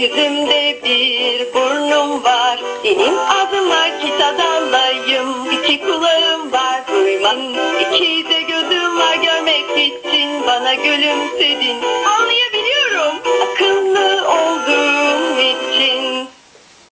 yüzümde bir burnum var. Benim adım Akit Adalayım. İki kulağım var duyman, iki de gözüm var görmek için bana gülümsedin.